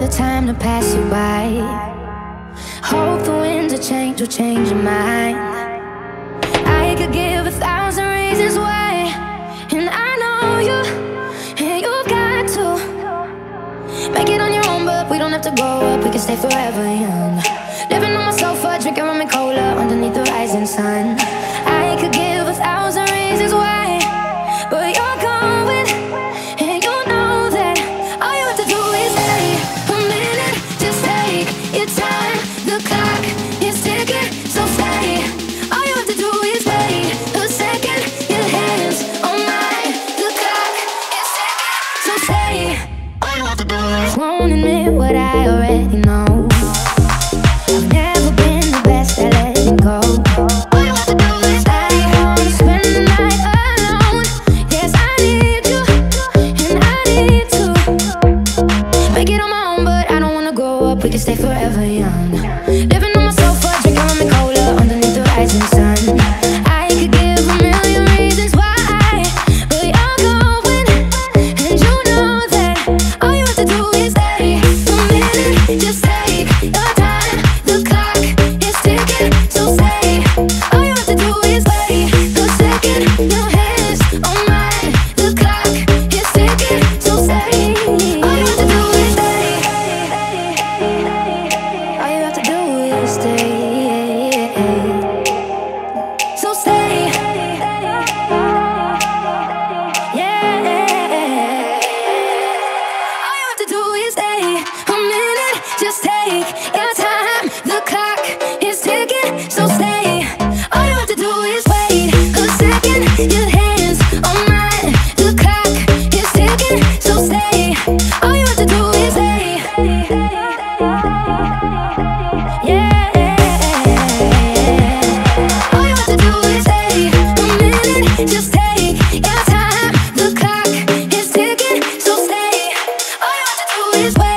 the time to pass you by. Hope the winds of change will change your mind. I could give 1,000 reasons why, and I know you, and you got to make it on your own, but we don't have to grow up, we can stay forever young. Living on my sofa, drinking rum and cola underneath the rising sun. I could give 1,000 reasons why, but you're going, and you know that all you have to do is take a minute. Just take your time, the clock is ticking, so stay. All you have to do is wait a second. Your hands on mine, the clock is ticking, so stay. All you have to do is won't admit what I already know. I've never been the best at letting go. All you have to do is stay. I wanna spend the night alone. Yes, I need you, and I need to make it on my own, but I don't wanna grow up, we can stay forever young. Living on my sofa, drinking rum and cola underneath the rising sun. I could give 1,000,000 reasons why, but you're going, and you know that all you have to do is stay a minute. Just take your time, the clock is ticking, so stay. All you have to do is wait a second. Your hands on mine, the clock is ticking, so stay. All you have to do is stay. All you have to do is stay. So stay. Yeah. All you have to do is stay a minute. Just take your time. The clock is ticking, so stay. All you have to do is wait a second. Your hands on mine. The clock is ticking, so stay. All you have to do is stay. Yeah. All you have to do is stay a minute. Just take your time. The clock is ticking, so stay. All you have to do is wait.